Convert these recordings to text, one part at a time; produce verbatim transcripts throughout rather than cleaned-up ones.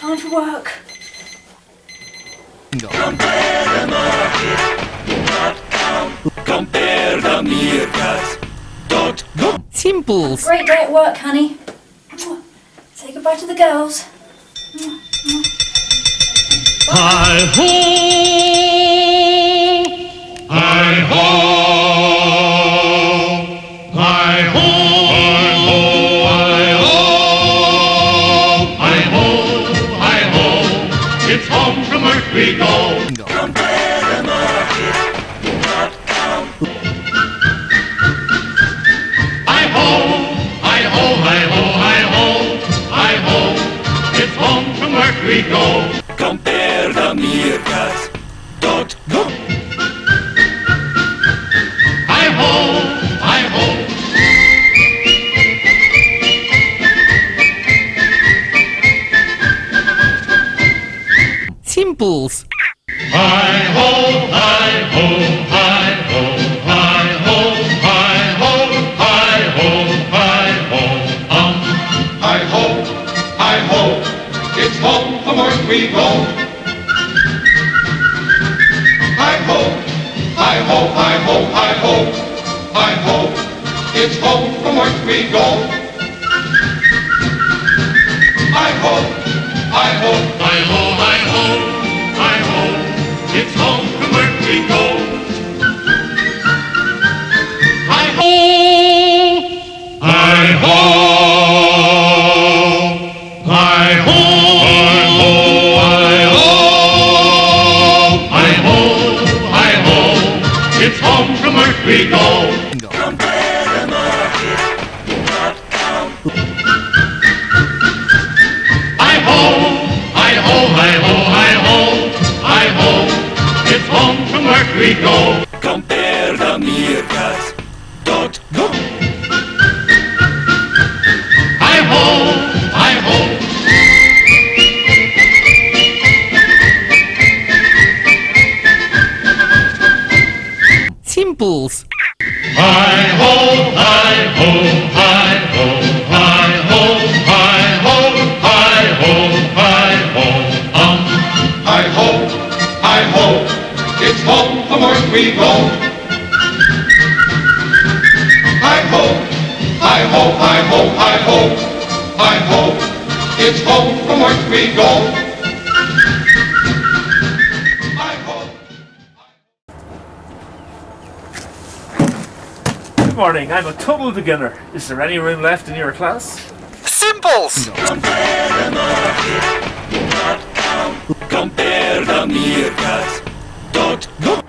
Time for work. Compare the market dot com. Compare the meerkat dot com. Simples. Great day at work, honey. Say goodbye to the girls. Hi ho, hi ho, hi ho, hi ho, hi ho, hi ho. It's home from work we go. Compare the market dot com. Hi ho, hi ho, hi ho, hi ho, hi ho. It's home from work we go. Compare the meerkat dot com. Hi ho, hi ho. Simples. Hi ho, hi ho, hi ho, hi ho, hi ho, hi ho, hi ho, um. Hi ho, hi ho. It's home from work we go. Hi ho, hi ho, hi ho, hi ho, hi ho. It's home from work we go. Hi ho, hi ho, hi ho, hi ho, hi ho. It's home from work we go. Hi ho, hi ho, hi ho, hi ho, hi ho, hi ho. It's home from work we go. Compare the market dot com. Hi ho, hi ho, hi ho, hi ho, hi ho. It's home from work we go. Compare the meerkat dot com. Hi ho, hi ho. Simples. Hi ho, hi ho, hi ho, hi ho, hi ho, hi ho, hi ho, um. Hi ho, hi ho. It's home from work we go. Hi ho, hi ho, hi ho, hi ho, hi ho. It's home from work we go. Hi ho. Good morning, I'm a total beginner. Is there any room left in your class? Simples. Compare the market dot com. Compare the meerkat dot com.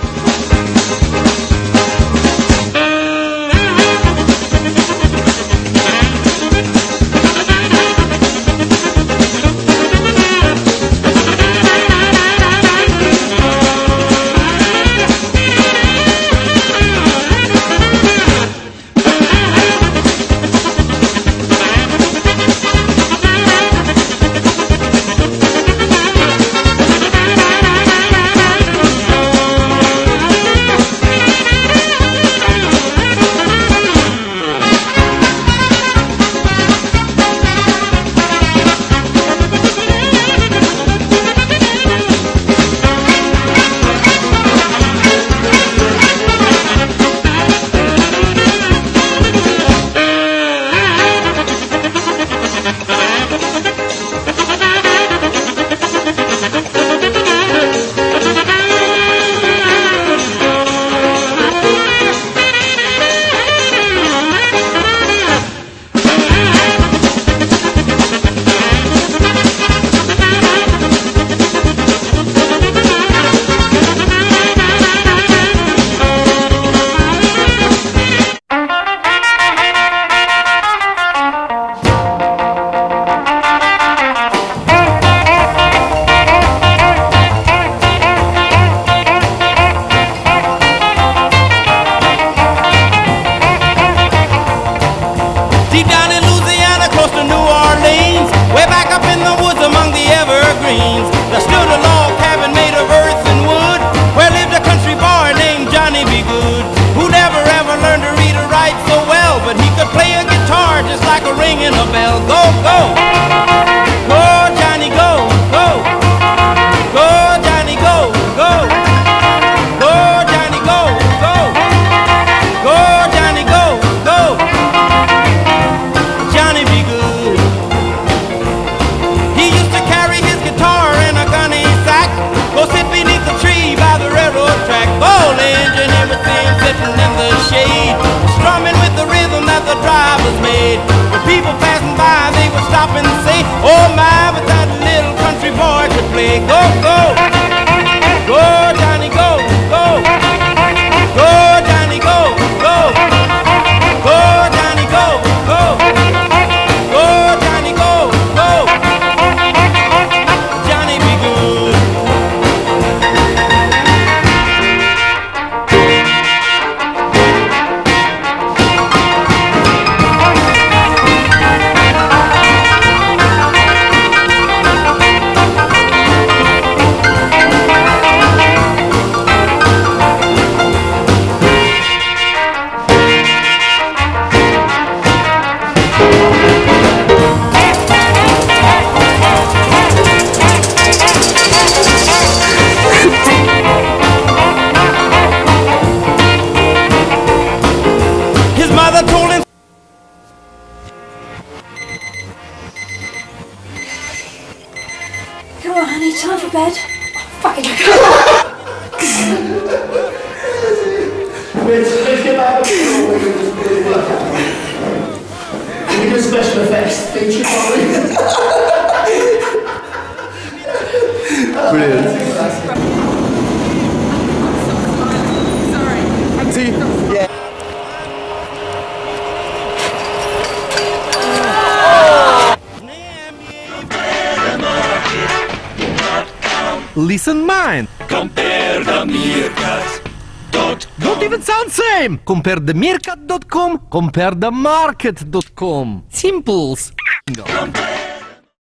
Deep down in Louisiana, close to New Orleans, way back up in the woods among the evergreens, there stood a log cabin made of earth and wood, where lived a country boy named Johnny B. Good, who never ever learned to read or write so well, but he could play a guitar just like a ringing a bell. Go, go, go, Johnny, go. Charlie. Oh my, but that little country boy could play. Go, go, go, Johnny, go, go, go, Johnny, go, go, go, Johnny, go, go, go, Johnny, go, go. Johnny be good. His mother told him. Come on, honey, time for bed. Oh, fucking Let's get back. We do special effects feature probably. Brilliant. See, yeah. Listen mine. Compare the Meerkat dot com. Don't even sound same. Compare the meerkat dot com. Compare the market dot com. Simples. Compare